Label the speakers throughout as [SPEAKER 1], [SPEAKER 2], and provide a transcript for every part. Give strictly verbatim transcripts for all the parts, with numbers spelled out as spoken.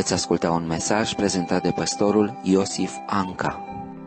[SPEAKER 1] veți asculta un mesaj prezentat de pastorul Iosif Anca.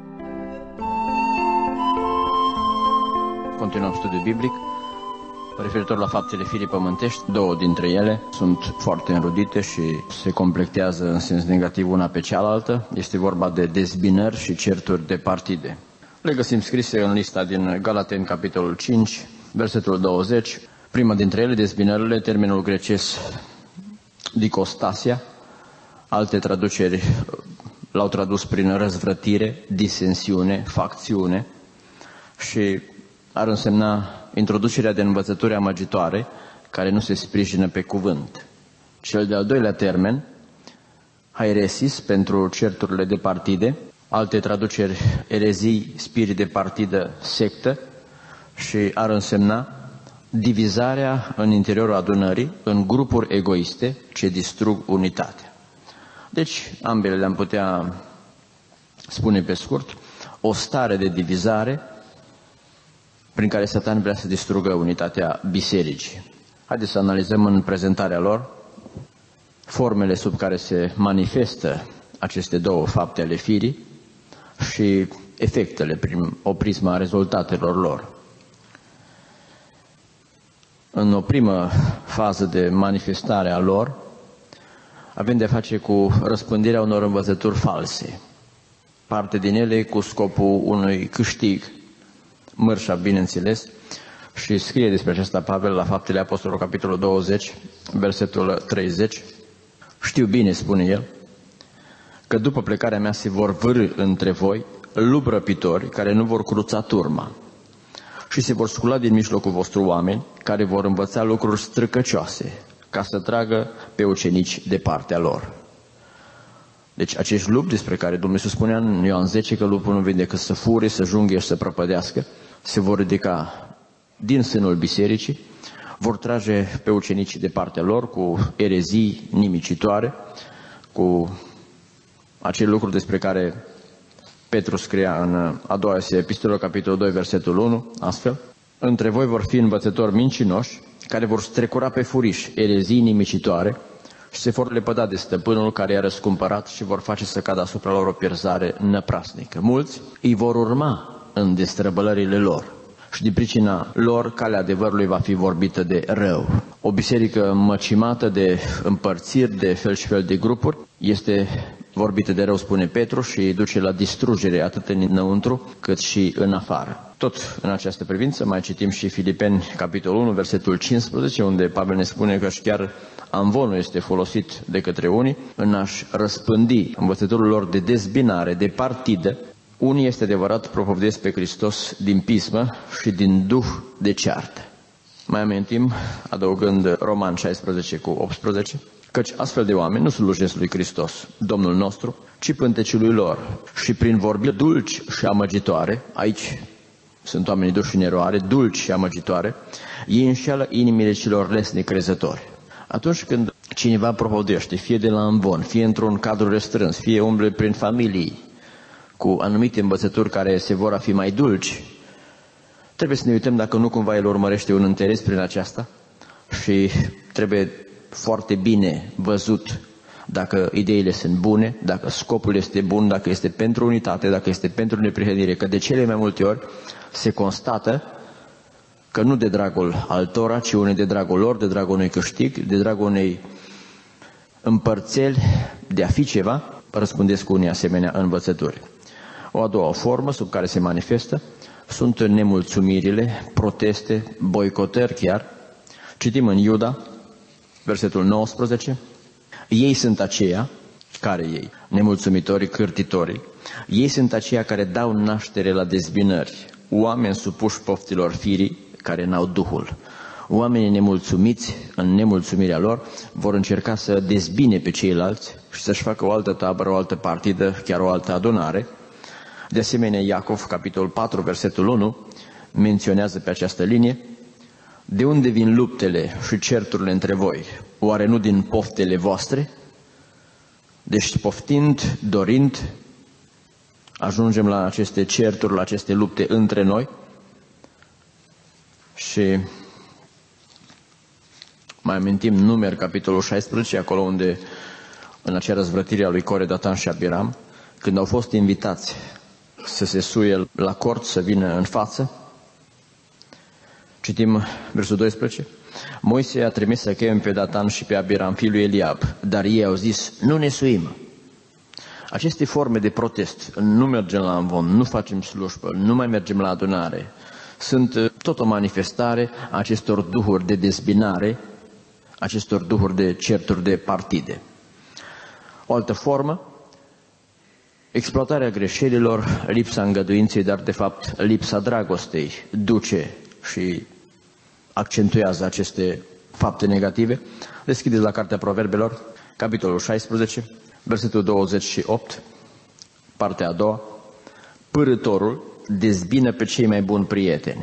[SPEAKER 2] Continuăm studiul biblic. Referitor la faptele firii pământești, două dintre ele sunt foarte înrudite și se completează în sens negativ una pe cealaltă. Este vorba de dezbinări și certuri de partide. Le găsim scrise în lista din Galateni, capitolul cinci, versetul douăzeci. Prima dintre ele, dezbinările, termenul grecesc dicostasia. Alte traduceri l-au tradus prin răzvrătire, disensiune, facțiune și ar însemna introducerea de învățături amăgitoare care nu se sprijină pe cuvânt. Cel de-al doilea termen, hairesis, pentru certurile de partide, alte traduceri erezii, spirit de partidă, sectă, și ar însemna divizarea în interiorul adunării în grupuri egoiste ce distrug unitatea. Deci, ambele le-am putea spune pe scurt, o stare de divizare prin care Satan vrea să distrugă unitatea bisericii. Haideți să analizăm în prezentarea lor formele sub care se manifestă aceste două fapte ale firii și efectele prin o prismă a rezultatelor lor. În o primă fază de manifestare a lor, avem de face cu răspândirea unor învățături false, parte din ele cu scopul unui câștig, mărșa, bineînțeles, și scrie despre aceasta Pavel la Faptele Apostolilor, capitolul douăzeci, versetul treizeci. Știu bine, spune el, că după plecarea mea se vor vârî între voi lupi răpitori care nu vor cruța turma și se vor scula din mijlocul vostru oameni care vor învăța lucruri străcăcioase ca să tragă pe ucenici de partea lor. Deci acești lupi despre care Domnul Iisus spunea în Ioan zece că lupul nu vine decât să fure, să junghe și să prăpădească, se vor ridica din sânul bisericii, vor trage pe ucenicii de partea lor cu erezii nimicitoare, cu acele lucruri despre care Petru scria în a doua epistolă, capitolul doi, versetul unu, astfel: între voi vor fi învățători mincinoși care vor strecura pe furiș erezii nimicitoare și se vor lepăda de stăpânul care i-a răscumpărat și vor face să cadă asupra lor o pierzare năprasnică. Mulți îi vor urma în destrăbălările lor și din pricina lor calea adevărului va fi vorbită de rău. O biserică măcimată de împărțiri, de fel și fel de grupuri, este vorbită de rău, spune Petru, și duce la distrugere atât înăuntru cât și în afară. Tot în această privință mai citim și Filipeni, capitolul unu, versetul cincisprezece, unde Pavel ne spune că și chiar amvonul este folosit de către unii în a-și răspândi învățătorul lor de dezbinare, de partidă. Unii, este adevărat, propovăduiesc pe Hristos din pismă și din duh de ceartă. Mai amintim, adăugând Roman șaisprezece cu optsprezece, căci astfel de oameni nu slujesc lui Hristos, Domnul nostru, ci pânteciului lor, și prin vorbiri dulci și amăgitoare, aici sunt oamenii duși în eroare, dulci și amăgitoare, ei înșeală inimile celor lesnic crezători. Atunci când cineva propovăduiește, fie de la amvon, fie într-un cadru restrâns, fie umble prin familii, cu anumite învățături care se vor a fi mai dulci, trebuie să ne uităm dacă nu cumva el urmărește un interes prin aceasta și trebuie foarte bine văzut dacă ideile sunt bune, dacă scopul este bun, dacă este pentru unitate, dacă este pentru neprihănire, că de cele mai multe ori se constată că nu de dragul altora, ci unei de dragul lor, de dragul unui câștig, de dragul unei împărțeli de a fi ceva, răspundesc cu unii asemenea învățături. O a doua formă sub care se manifestă sunt nemulțumirile, proteste, boicotări chiar. Citim în Iuda, versetul nouăsprezece, ei sunt aceia, care ei? Nemulțumitorii, cârtitorii. Ei sunt aceia care dau naștere la dezbinări, oameni supuși poftilor firii care n-au Duhul. Oamenii nemulțumiți, în nemulțumirea lor, vor încerca să dezbine pe ceilalți și să-și facă o altă tabără, o altă partidă, chiar o altă adunare. De asemenea, Iacov, capitolul patru, versetul unu, menționează pe această linie: de unde vin luptele și certurile între voi? Oare nu din poftele voastre? Deci poftind, dorind, ajungem la aceste certuri, la aceste lupte între noi. Și mai amintim Numeri, capitolul șaisprezece, acolo unde în acea răzvrătire a lui Core, Datan și Abiram, când au fost invitați să se suie la cort, să vină în față. Citim versul doisprezece. Moise a trimis să cheme pe Datan și pe Abiram, fiul lui Eliab, dar ei au zis, nu ne suim. Aceste forme de protest, nu mergem la amvon, nu facem slujbă, nu mai mergem la adunare, sunt tot o manifestare a acestor duhuri de dezbinare, acestor duhuri de certuri de partide. O altă formă, exploatarea greșelilor, lipsa îngăduinței, dar de fapt lipsa dragostei duce și accentuează aceste fapte negative. Deschideți la Cartea Proverbelor, capitolul șaisprezece, versetul douăzeci și opt, partea a doua. Pârâtorul dezbină pe cei mai buni prieteni.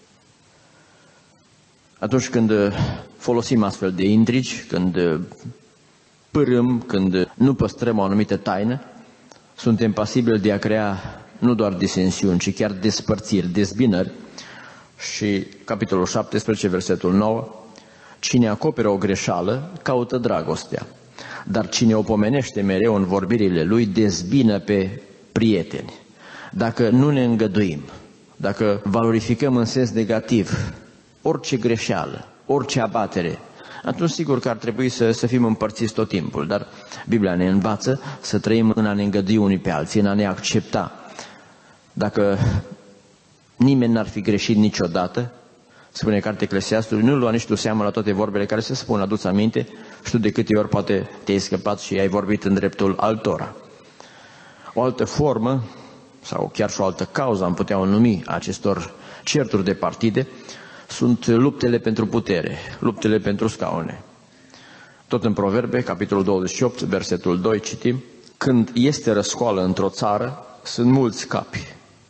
[SPEAKER 2] Atunci când folosim astfel de intrigi, când pârâm, când nu păstrăm o anumită taină, suntem pasibili de a crea nu doar disensiuni, ci chiar despărțiri, dezbinări. Și capitolul șaptesprezece, versetul nouă, cine acoperă o greșeală, caută dragostea, dar cine o pomenește mereu în vorbirile lui, dezbină pe prieteni. Dacă nu ne îngăduim, dacă valorificăm în sens negativ orice greșeală, orice abatere, atunci sigur că ar trebui să, să fim împărțiți tot timpul, dar Biblia ne învață să trăim în a ne îngădui unii pe alții, în a ne accepta. Dacă nimeni n-ar fi greșit niciodată, spune Cartea Eclesiastului, nu lua nici tu seama la toate vorbele care se spun, adu-ți aminte, știu de câte ori poate te-ai scăpat și ai vorbit în dreptul altora. O altă formă, sau chiar și o altă cauză, am putea o numi acestor certuri de partide, sunt luptele pentru putere, luptele pentru scaune. Tot în Proverbe, capitolul douăzeci și opt, versetul doi, citim, când este răscoală într-o țară, sunt mulți capi.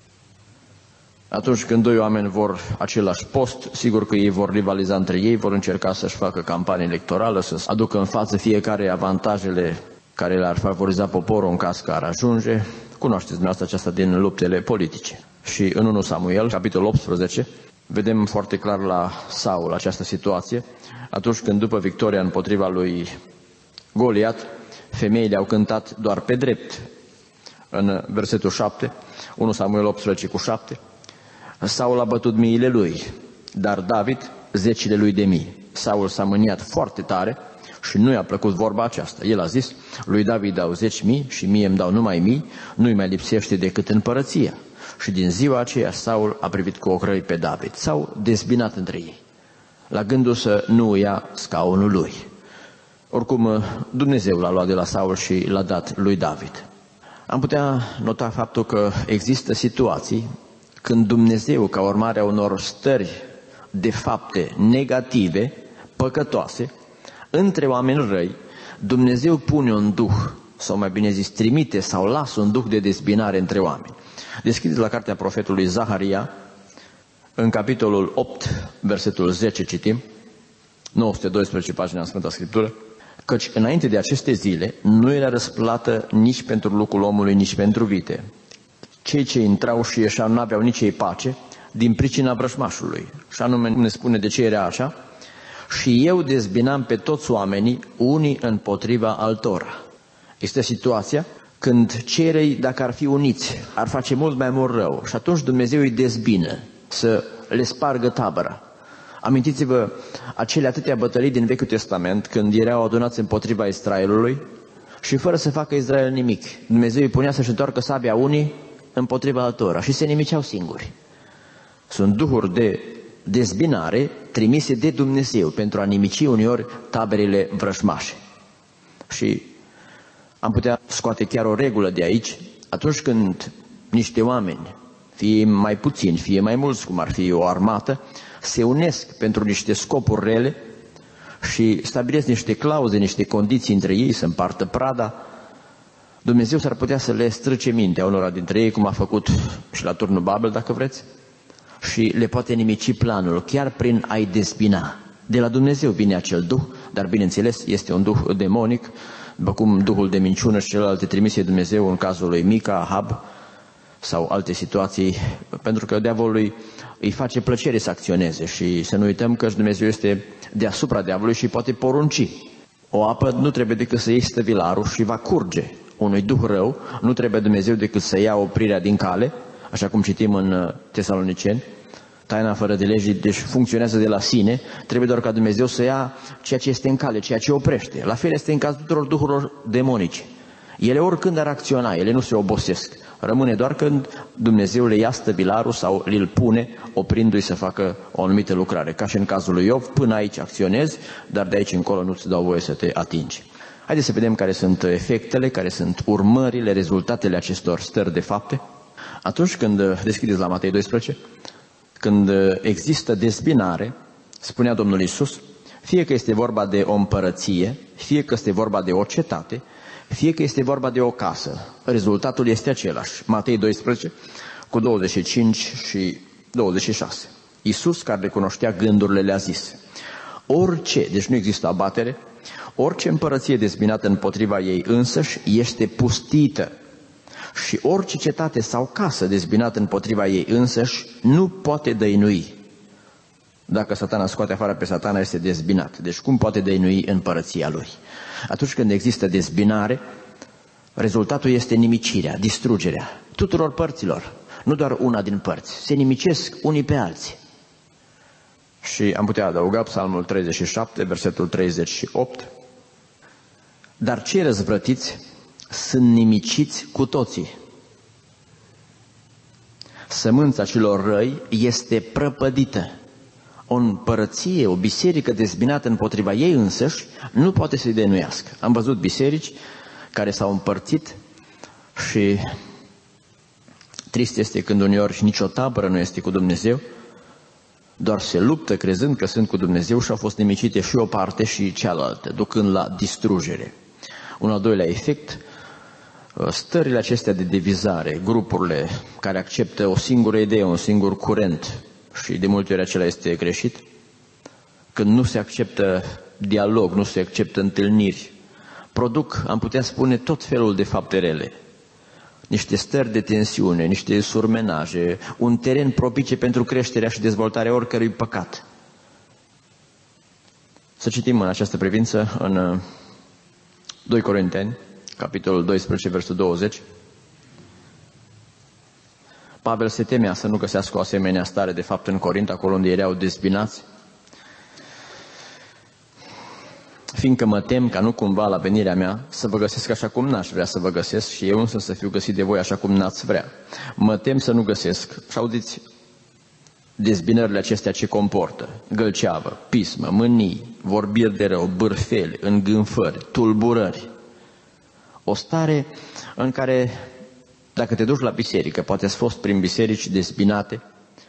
[SPEAKER 2] Atunci când doi oameni vor același post, sigur că ei vor rivaliza între ei, vor încerca să-și facă campanie electorală, să aducă în față fiecare avantajele care le-ar favoriza poporul în caz că ar ajunge. Cunoașteți dumneavoastră aceasta din luptele politice. Și în întâi Samuel, capitolul optsprezece, vedem foarte clar la Saul această situație, atunci când după victoria împotriva lui Goliat, femeile au cântat doar pe drept. În versetul șapte, întâi Samuel optsprezece cu șapte, Saul a bătut miile lui, dar David zecile lui de mii. Saul s-a mâniat foarte tare și nu i-a plăcut vorba aceasta. El a zis, lui David dau zeci mii și mie îmi dau numai mii, nu-i mai lipsește decât împărăția. Și din ziua aceea Saul a privit cu ochrări pe David. S-au dezbinat între ei, la gândul să nu ia scaunul lui. Oricum, Dumnezeu l-a luat de la Saul și l-a dat lui David. Am putea nota faptul că există situații când Dumnezeu, ca urmare a unor stări de fapte negative, păcătoase, între oameni răi, Dumnezeu pune un duh, sau mai bine zis, trimite sau lasă un duh de dezbinare între oameni. Deschideți la cartea profetului Zaharia, în capitolul opt, versetul zece, citim, nouă sute doisprezece, pagina în Sfânta Scriptură, căci înainte de aceste zile nu era răsplată nici pentru lucrul omului, nici pentru vite. Cei ce intrau și ieșeau n-aveau nici ei pace din pricina vrăjmașului. Și anume ne spune de ce era așa. Și eu dezbinam pe toți oamenii, unii împotriva altora. Este situația când cei răi, dacă ar fi uniți, ar face mult mai mult rău. Și atunci Dumnezeu îi dezbină, să le spargă tabăra. Amintiți-vă acele atâtea bătălii din Vechiul Testament, când erau adunați împotriva Israelului și fără să facă Israel nimic. Dumnezeu îi punea să-și întoarcă sabia unii împotriva altora și se nimiceau singuri. Sunt duhuri de dezbinare trimise de Dumnezeu pentru a nimici uneori taberele vrăjmașe. Și am putea scoate chiar o regulă de aici, atunci când niște oameni, fie mai puțini, fie mai mulți, cum ar fi o armată, se unesc pentru niște scopuri rele și stabilesc niște clauze, niște condiții între ei, să împartă prada, Dumnezeu s-ar putea să le strâce mintea unora dintre ei, cum a făcut și la turnul Babel, dacă vreți, și le poate nimici planul, chiar prin a-i dezbina. De la Dumnezeu vine acel duh, dar bineînțeles este un duh demonic, după cum duhul de minciună și celelalte trimise Dumnezeu în cazul lui Mica, Ahab sau alte situații, pentru că diavolului îi face plăcere să acționeze și să nu uităm că Dumnezeu este deasupra diavolului și poate porunci O apă nu trebuie decât să iei stăvilarul și va curge. Unui duh rău nu trebuie Dumnezeu decât să ia oprirea din cale, așa cum citim în Tesaloniceni, taina fără de legi, deci funcționează de la sine, trebuie doar ca Dumnezeu să ia ceea ce este în cale, ceea ce oprește. La fel este în cazul tuturor duhurilor demonice. Ele oricând ar acționa, ele nu se obosesc. Rămâne doar când Dumnezeu le ia stăvilarul sau îl pune, oprindu-i să facă o anumită lucrare. Ca și în cazul lui Iov, până aici acționezi, dar de aici încolo nu-ți dau voie să te atingi. Haideți să vedem care sunt efectele, care sunt urmările, rezultatele acestor stări de fapte. Atunci când deschideți la Matei doisprezece, când există dezbinare, spunea Domnul Iisus, fie că este vorba de o împărăție, fie că este vorba de o cetate, fie că este vorba de o casă, rezultatul este același. Matei doisprezece, cu douăzeci și cinci și douăzeci și șase. Iisus, care le cunoștea gândurile, le-a zis, orice, deci nu există abatere, orice împărăție dezbinată împotriva ei însăși este pustită și orice cetate sau casă dezbinată împotriva ei însăși nu poate dăinui. Dacă Satana scoate afară pe Satana, este dezbinat. Deci cum poate dăinui împărăția lui? Atunci când există dezbinare, rezultatul este nimicirea, distrugerea tuturor părților, nu doar una din părți. Se nimicesc unii pe alții. Și am putea adăuga Psalmul treizeci și șapte, versetul treizeci și opt. Dar cei răzvrătiți sunt nimiciți cu toții. Sămânța celor răi este prăpădită. O împărăție, o biserică dezbinată împotriva ei însăși nu poate să-i dăinuiască. Am văzut biserici care s-au împărțit și trist este când uneori nicio tabără nu este cu Dumnezeu, doar se luptă crezând că sunt cu Dumnezeu și au fost nimicite și o parte și cealaltă, ducând la distrugere. Un al doilea efect, stările acestea de divizare, grupurile care acceptă o singură idee, un singur curent, și de multe ori acela este greșit, când nu se acceptă dialog, nu se acceptă întâlniri, produc, am putea spune, tot felul de fapte rele. Niște stări de tensiune, niște surmenaje, un teren propice pentru creșterea și dezvoltarea oricărui păcat. Să citim în această privință în doi Corinteni, capitolul doisprezece, versetul douăzeci. Pavel se temea să nu găsească o asemenea stare de fapt în Corint, acolo unde erau dezbinați. Fiindcă mă tem ca nu cumva la venirea mea să vă găsesc așa cum n-aș vrea să vă găsesc și eu însă să fiu găsit de voi așa cum n-ați vrea. Mă tem să nu găsesc. Și auziți dezbinările acestea ce comportă: gălceavă, pismă, mânii, vorbiri de rău, bârfeli, îngânfări, tulburări. O stare în care, dacă te duci la biserică, poate ați fost prin biserici dezbinate,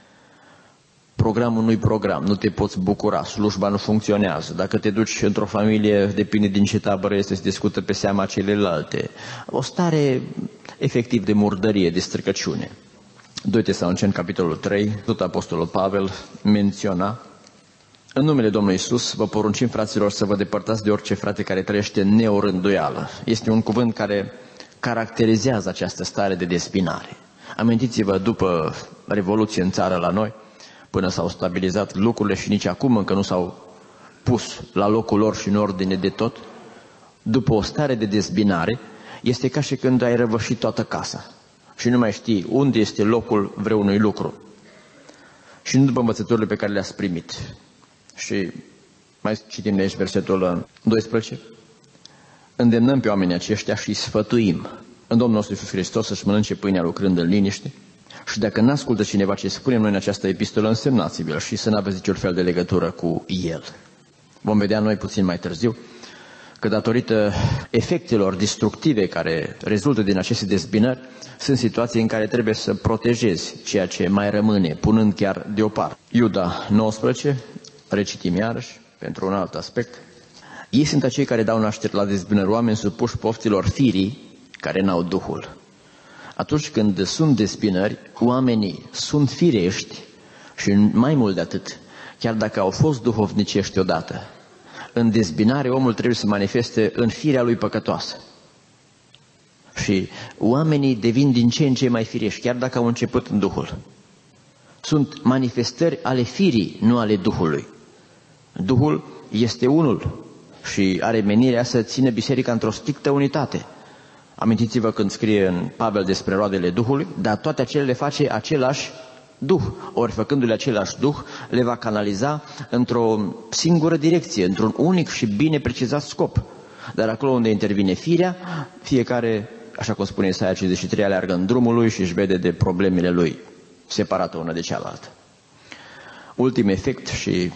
[SPEAKER 2] programul nu-i program, nu te poți bucura, slujba nu funcționează. Dacă te duci într-o familie, depinde din ce tabără este, se discută pe seama celelalte. O stare efectiv de murdărie, de stricăciune. doi Tesaloniceni, capitolul trei, tot apostolul Pavel menționa: în numele Domnului Iisus vă poruncim, fraților, să vă depărtați de orice frate care trăiește în neorânduială. Este un cuvânt care caracterizează această stare de dezbinare. Amintiți-vă, după Revoluție în țară la noi, până s-au stabilizat lucrurile și nici acum încă nu s-au pus la locul lor și în ordine de tot, după o stare de dezbinare, este ca și când ai răvășit toată casa și nu mai știi unde este locul vreunui lucru. Și nu după învățăturile pe care le-ați primit. Și mai citim de aici versetul doisprezece. Îndemnăm pe oamenii aceștia și îi sfătuim în Domnul nostru Iisus Hristos să-și mănânce pâinea lucrând în liniște. Și dacă n-ascultă cineva ce spunem noi în această epistolă, însemnați-vă și să n-aveți niciun fel de legătură cu el. Vom vedea noi puțin mai târziu că datorită efectelor destructive care rezultă din aceste dezbinări, sunt situații în care trebuie să protejezi ceea ce mai rămâne, punând chiar deoparte. Iuda nouăsprezece, recitim iarăși, pentru un alt aspect. Ei sunt acei care dau naștere la dezbinări, oameni supuși poftilor firii care n-au Duhul. Atunci când sunt dezbinări, oamenii sunt firești și mai mult de atât, chiar dacă au fost duhovnicești odată, în dezbinare omul trebuie să manifeste în firea lui păcătoasă. Și oamenii devin din ce în ce mai firești, chiar dacă au început în Duhul. Sunt manifestări ale firii, nu ale Duhului. Duhul este unul, și are menirea să țină biserica într-o strictă unitate. Amintiți-vă când scrie în Pavel despre roadele Duhului, dar toate acele le face același Duh. Ori făcându-le același Duh, le va canaliza într-o singură direcție, într-un unic și bine precizat scop. Dar acolo unde intervine firea, fiecare, așa cum spune Isaia cincizeci și trei, aleargă în drumul lui și își vede de problemele lui, separată una de cealaltă. Ultim efect și,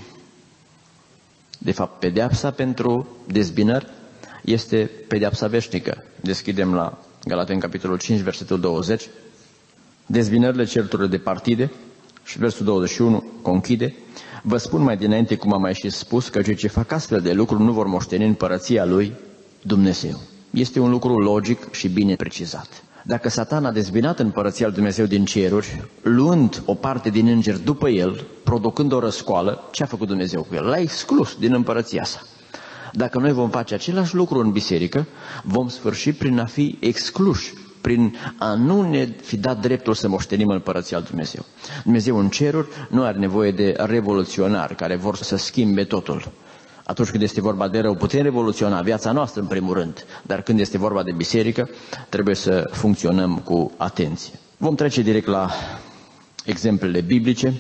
[SPEAKER 2] de fapt, pedeapsa pentru dezbinări este pedeapsa veșnică. Deschidem la Galateni, capitolul cinci, versetul douăzeci. Dezbinările, certurile de partide, și versul douăzeci și unu conchide: vă spun mai dinainte, cum am mai și spus, că cei ce fac astfel de lucruri nu vor moșteni împărăția lui Dumnezeu. Este un lucru logic și bine precizat. Dacă Satan a dezbinat împărăția lui Dumnezeu din ceruri, luând o parte din îngeri după el, producând o răscoală, ce a făcut Dumnezeu cu el? L-a exclus din împărăția sa. Dacă noi vom face același lucru în biserică, vom sfârși prin a fi excluși, prin a nu ne fi dat dreptul să moștenim împărăția lui Dumnezeu. Dumnezeu în ceruri nu are nevoie de revoluționari care vor să schimbe totul. Atunci când este vorba de rău, putem revoluționa viața noastră în primul rând, dar când este vorba de biserică, trebuie să funcționăm cu atenție. Vom trece direct la exemplele biblice,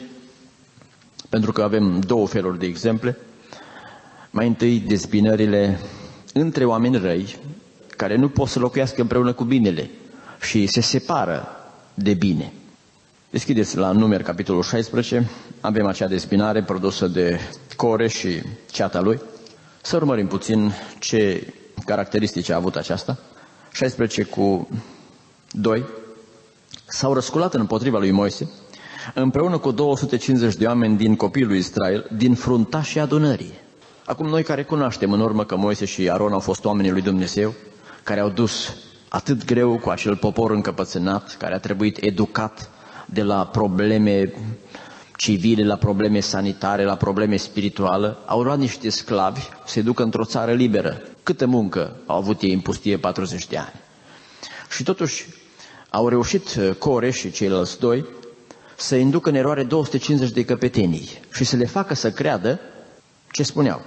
[SPEAKER 2] pentru că avem două feluri de exemple. Mai întâi, dezbinările între oameni răi, care nu pot să locuiască împreună cu binele și se separă de bine. Deschideți la Numeri, capitolul șaisprezece, avem acea dezbinare produsă de Core și ceata lui. Să urmărim puțin ce caracteristici a avut aceasta. șaisprezece cu doi. S-au răsculat împotriva lui Moise, împreună cu două sute cincizeci de oameni din copiii lui Israel, din fruntașii adunării. Acum noi care cunoaștem în urmă că Moise și Aron au fost oamenii lui Dumnezeu, care au dus atât greu cu acel popor încăpățânat, care a trebuit educat de la probleme civile, la probleme sanitare, la probleme spirituale, au luat niște sclavi să se ducă într-o țară liberă. Câtă muncă au avut ei în pustie? patruzeci de ani. Și totuși au reușit Core și ceilalți doi să inducă în eroare două sute cincizeci de căpetenii și să le facă să creadă ce spuneau.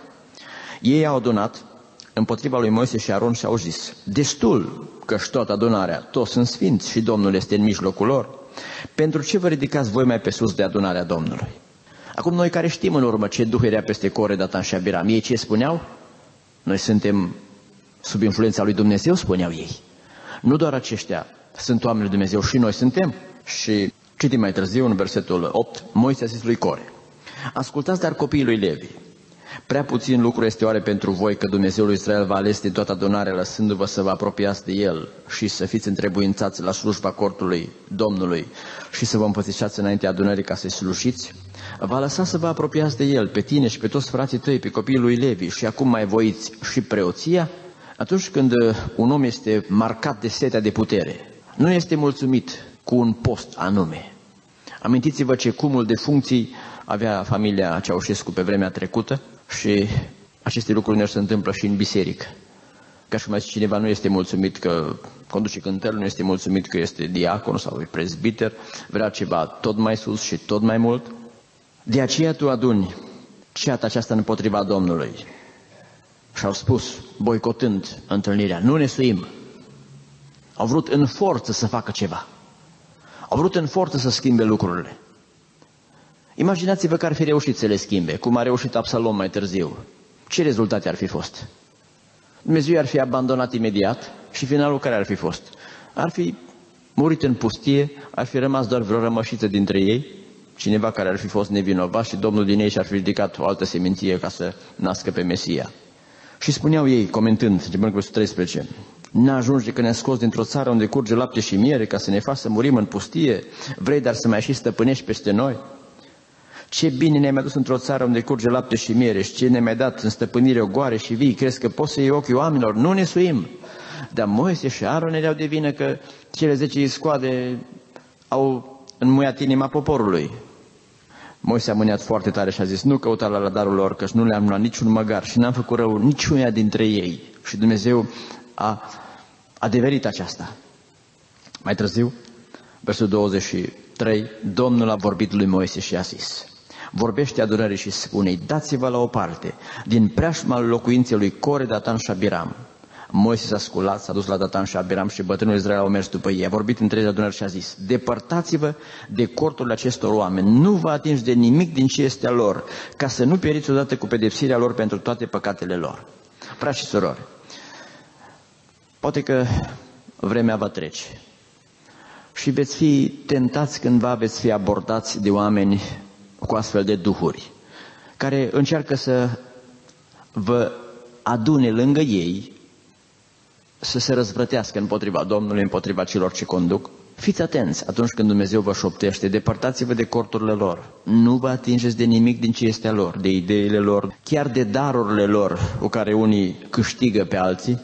[SPEAKER 2] Ei au adunat împotriva lui Moise și Aron și au zis: destul, că-și toată adunarea, toți sunt sfinți și Domnul este în mijlocul lor. Pentru ce vă ridicați voi mai pe sus de adunarea Domnului? Acum noi care știm în urmă ce duh era peste Core, Datan și Abiram, ei ce spuneau? Noi suntem sub influența lui Dumnezeu, spuneau ei. Nu doar aceștia sunt oameni lui Dumnezeu, și noi suntem. Și citim mai târziu în versetul opt, Moise a zis lui Core: ascultați dar copiii lui Levi, prea puțin lucru este oare pentru voi că Dumnezeul lui Israel v-a ales din toată adunarea, lăsându-vă să vă apropiați de El și să fiți întrebuințați la slujba cortului Domnului și să vă împățișați înaintea adunării ca să-i slujiți? V-a lăsat să vă apropiați de El, pe tine și pe toți frații tăi, pe copiii lui Levi, și acum mai voiți și preoția? Atunci când un om este marcat de setea de putere, nu este mulțumit cu un post anume. Amintiți-vă ce cumul de funcții avea familia Ceaușescu pe vremea trecută și aceste lucruri ne se întâmplă și în biserică. Ca și cum zice cineva, nu este mulțumit că conduce cântările, nu este mulțumit că este diacon sau e prezbiter, vrea ceva tot mai sus și tot mai mult. De aceea tu aduni ceata aceasta împotriva Domnului. Și au spus, boicotând întâlnirea, nu ne suim. Au vrut în forță să facă ceva. Au vrut în forță să schimbe lucrurile. Imaginați-vă că ar fi reușit să le schimbe, cum a reușit Absalom mai târziu. Ce rezultate ar fi fost? Dumnezeu ar fi abandonat imediat și finalul care ar fi fost? Ar fi murit în pustie, ar fi rămas doar vreo rămășiță dintre ei, cineva care ar fi fost nevinovat și Domnul din ei și-ar fi ridicat o altă seminție ca să nască pe Mesia. Și spuneau ei, comentând, începând cu versetul treisprezece, n-ajunge că ne-a scos dintr-o țară unde curge lapte și miere ca să ne faci să murim în pustie, vrei dar să mai și stăpânești peste noi? Ce bine ne-ai mai dus într-o țară unde curge lapte și miere și ce ne-ai mai dat în stăpânire ogoare și vii, crezi că poți să iei ochii oamenilor? Nu ne suim. Dar Moise și Aron erau de vină că cele zece iscoade au înmuiat inima poporului. Moise a mâniat foarte tare și a zis, nu căuta la radarul lor, căci nu le-am luat niciun măgar și n-am făcut rău niciunia dintre ei. Și Dumnezeu a adeverit aceasta. Mai târziu, versul douăzeci și trei, Domnul a vorbit lui Moise și a zis, vorbește adunării și spune: dați-vă la o parte din preajma locuinței lui Core, Datan și Abiram. Moise s-a sculat, s-a dus la Datan și Abiram și bătrânul Israel au mers după ei. A vorbit între ei adunări și a zis: depărtați-vă de corturile acestor oameni, nu vă atingi de nimic din ce este a lor, ca să nu pieriți odată cu pedepsirea lor pentru toate păcatele lor. Frați și surori, poate că vremea va trece și veți fi tentați cândva, veți fi abordați de oameni cu astfel de duhuri, care încearcă să vă adune lângă ei, să se răzvrătească împotriva Domnului, împotriva celor ce conduc. Fiți atenți atunci când Dumnezeu vă șoptește: depărtați-vă de corturile lor, nu vă atingeți de nimic din ce este a lor, de ideile lor, chiar de darurile lor cu care unii câștigă pe alții,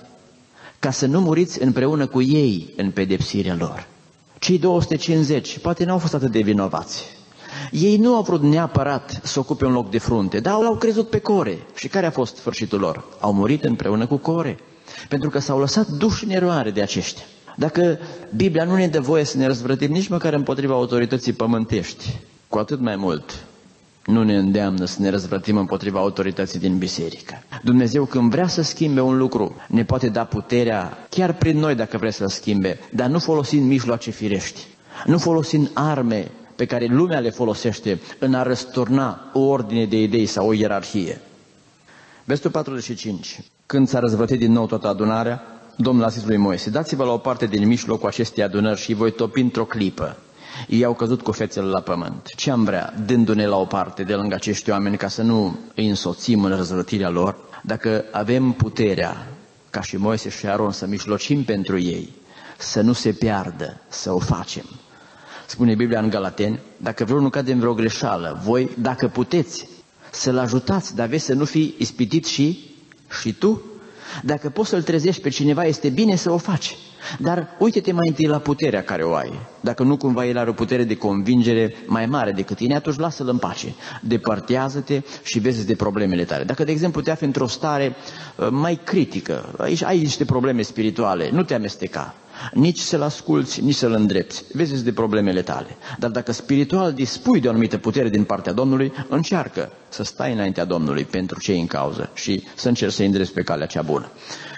[SPEAKER 2] ca să nu muriți împreună cu ei în pedepsirea lor. Cei două sute cincizeci poate n-au fost atât de vinovați. Ei nu au vrut neapărat să ocupe un loc de frunte, dar l-au crezut pe Core. Și care a fost sfârșitul lor? Au murit împreună cu Core, pentru că s-au lăsat duși în eroare de aceștia. Dacă Biblia nu ne dă voie să ne răzvrătim nici măcar împotriva autorității pământești, cu atât mai mult nu ne îndeamnă să ne răzvrătim împotriva autorității din biserică. Dumnezeu, când vrea să schimbe un lucru, ne poate da puterea chiar prin noi dacă vrea să-l schimbe, dar nu folosind mijloace firești, nu folosind arme pe care lumea le folosește în a răsturna o ordine de idei sau o ierarhie. Versetul patruzeci și cinci. Când s-a răzvrătit din nou toată adunarea, Domnul a zis lui Moise: dați-vă la o parte din mijlocul acestei adunări și îi voi topi într-o clipă. Ei au căzut cu fețele la pământ. Ce am vrea, dându-ne la o parte de lângă acești oameni, ca să nu îi însoțim în răzvrătirea lor? Dacă avem puterea, ca și Moise și Aron, să mijlocim pentru ei, să nu se piardă, să o facem. Spune Biblia în Galateni: dacă vreunul cade în vreo greșeală, voi, dacă puteți, să-l ajutați, dar vezi să nu fii ispitit și, și tu. Dacă poți să-l trezești pe cineva, este bine să o faci. Dar uite-te mai întâi la puterea care o ai. Dacă nu cumva el are o putere de convingere mai mare decât tine, atunci lasă-l în pace. Depărtează-te și vezi de problemele tale. Dacă, de exemplu, te afli într-o stare mai critică, aici ai niște probleme spirituale, nu te amesteca. Nici să-l asculți, nici să-l îndrepți. Vezi de problemele tale. Dar dacă spiritual dispui de o anumită putere din partea Domnului, încearcă să stai înaintea Domnului pentru cei în cauză și să încerci să-i îndrepți pe calea cea bună.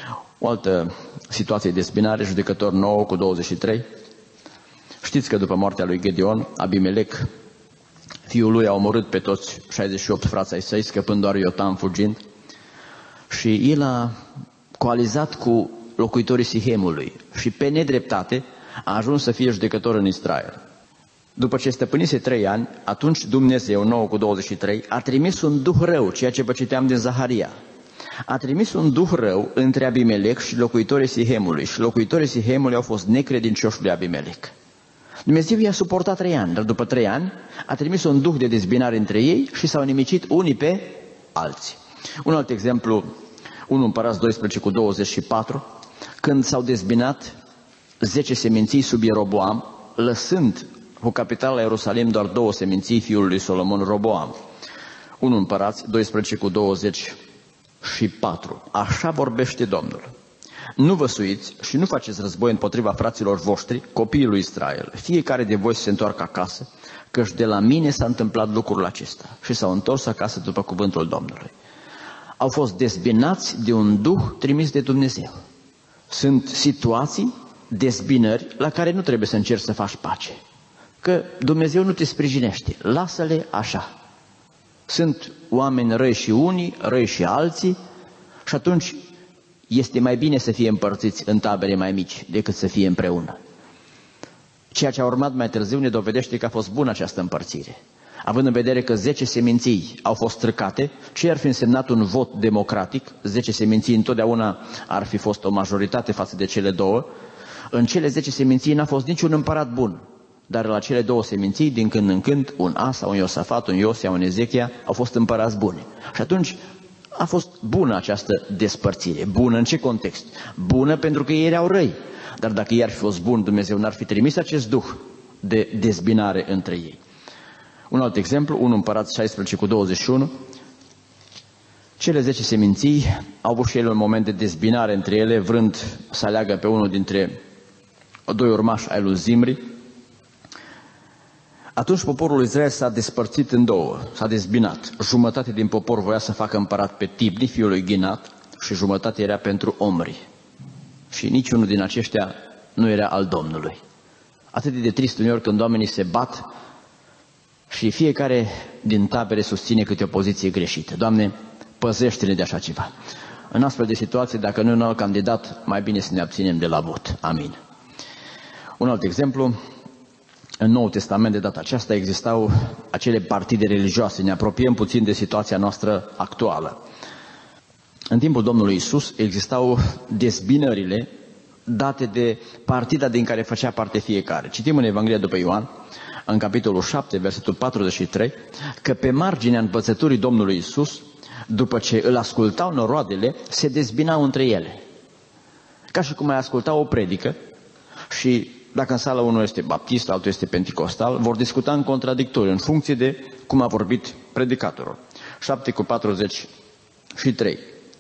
[SPEAKER 2] O altă situație de spinare, Judecători nouă cu douăzeci și trei. Știți că după moartea lui Gedeon, Abimelec, fiul lui, a omorât pe toți șaizeci și opt frați ai săi, scăpând doar Iotam fugind. Și el a coalizat cu locuitorii Sihemului și pe nedreptate a ajuns să fie judecător în Israel. După ce stăpânise trei ani, atunci Dumnezeu, nouă cu douăzeci și trei, a trimis un duh rău, ceea ce vă citeam din Zaharia. A trimis un duh rău între Abimelec și locuitorii Sihemului și locuitorii Sihemului au fost necredincioși lui Abimelec. Dumnezeu i-a suportat trei ani, dar după trei ani a trimis un duh de dezbinare între ei și s-au nimicit unii pe alții. Un alt exemplu, unu Împărați doisprezece cu douăzeci și patru, când s-au dezbinat zece seminții sub Ieroboam, lăsând cu capitala Ierusalim doar două seminții fiului lui Solomon, Roboam. unu Împărați doisprezece cu douăzeci și patru. Așa vorbește Domnul: nu vă suiți și nu faceți război împotriva fraților voștri, copiii lui Israel. Fiecare de voi să se întoarcă acasă, căci de la mine s-a întâmplat lucrul acesta. Și s-au întors acasă după cuvântul Domnului. Au fost dezbinați de un duh trimis de Dumnezeu. Sunt situații, dezbinări, la care nu trebuie să încerci să faci pace. Că Dumnezeu nu te sprijinește. Lasă-le așa. Sunt oameni răi și unii, răi și alții, și atunci este mai bine să fie împărțiți în tabere mai mici decât să fie împreună. Ceea ce a urmat mai târziu ne dovedește că a fost bună această împărțire. Având în vedere că zece seminții au fost străcate, ce ar fi însemnat un vot democratic, zece seminții întotdeauna ar fi fost o majoritate față de cele două, în cele zece seminții n-a fost niciun împărat bun, dar la cele două seminții, din când în când, un Asa, un Iosafat, un Iosia, un Ezechia, au fost împărați buni. Și atunci a fost bună această despărțire. Bună în ce context? Bună pentru că ei erau răi, dar dacă ei ar fi fost buni, Dumnezeu n-ar fi trimis acest duh de dezbinare între ei. Un alt exemplu, unu Împărați șaisprezece cu douăzeci și unu. Cele zece seminții au avut și ele un moment de dezbinare între ele, vrând să aleagă pe unul dintre doi urmași ai lui Zimri. Atunci poporul Israel s-a despărțit în două, s-a dezbinat. Jumătate din popor voia să facă împărat pe Tibni, fiul lui Ghinat, și jumătate era pentru Omri. Și niciunul din aceștia nu era al Domnului. Atât de trist uneori când oamenii se bat și fiecare din tabere susține câte o poziție greșită. Doamne, păzește-ne de așa ceva. În astfel de situații, dacă nu e un alt candidat, mai bine să ne abținem de la vot. Amin. Un alt exemplu, în Noul Testament de data aceasta existau acele partide religioase. Ne apropiem puțin de situația noastră actuală. În timpul Domnului Iisus existau dezbinările date de partida din care făcea parte fiecare. Citim în Evanghelia după Ioan, în capitolul șapte, versetul patruzeci și trei, că pe marginea învățăturii Domnului Iisus, după ce îl ascultau noroadele, se dezbinau între ele. Ca și cum ai asculta o predică și dacă în sală unul este baptist, altul este penticostal, vor discuta în contradictoriu, în funcție de cum a vorbit predicatorul. șapte cu patruzeci și trei.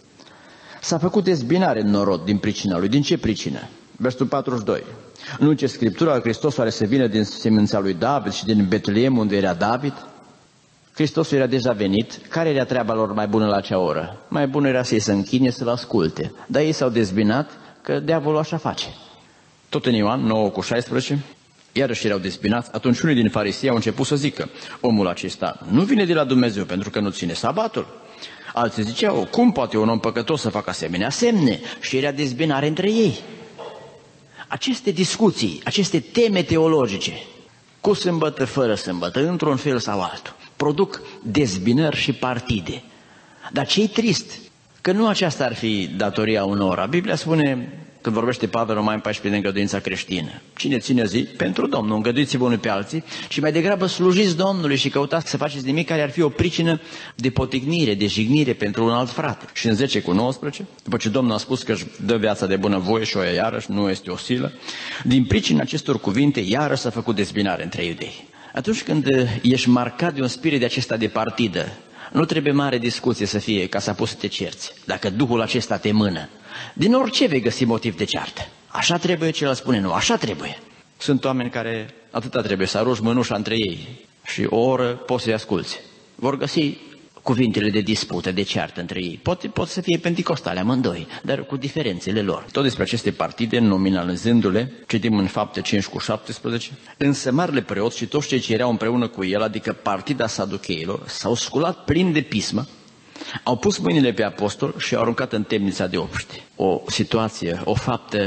[SPEAKER 2] S-a făcut dezbinare în norod din pricina lui. Din ce pricină? Versetul patruzeci și doi. Nu ce Scriptura, Hristos oare să vină din semința lui David și din Betleem unde era David? Hristosul era deja venit. Care era treaba lor mai bună la acea oră? Mai bună era să-i se închine, să-l asculte. Dar ei s-au dezbinat că diavolul așa face. Tot în Ioan nouă cu șaisprezece, iarăși erau dezbinați. Atunci unii din farisei au început să zică: omul acesta nu vine de la Dumnezeu pentru că nu ține sabatul. Alții ziceau: cum poate un om păcătos să facă asemenea semne? Și era dezbinare între ei. Aceste discuții, aceste teme teologice, cu sâmbătă, fără sâmbătă, într-un fel sau altul, produc dezbinări și partide. Dar ce-i trist? Că nu aceasta ar fi datoria unora. Biblia spune, când vorbește Pavel, Romani paisprezece, de îngăduința creștină: cine ține zi? Pentru Domnul, îngăduiți-vă unii pe alții și mai degrabă slujiți Domnului și căutați să faceți nimic care ar fi o pricină de poticnire, de jignire pentru un alt frate. Și în zece cu nouăsprezece, după ce Domnul a spus că își dă viața de bunăvoie și o ia iarăși, nu este o silă, din pricina acestor cuvinte iarăși s-a făcut dezbinare între iudei. Atunci când ești marcat de un spirit de acesta de partidă, nu trebuie mare discuție să fie ca să apuci să te cerți. Dacă Duhul acesta te mână, din orice vei găsi motiv de ceartă. Așa trebuie, celălalt spune nu, așa trebuie. Sunt oameni care atâta trebuie să arunci mânușa între ei și o oră poți să-i asculți. Vor găsi cuvintele de dispută, de ceartă între ei. Pot, pot să fie penticostale amândoi, dar cu diferențele lor. Tot despre aceste partide, nominalizându-le, citim în Fapte cinci cu șaptesprezece, însă marile preoți și toți cei ce erau împreună cu el, adică partida saducheilor, s-au sculat plin de pismă, au pus mâinile pe apostol și au aruncat în temnița de obște. O situație, o faptă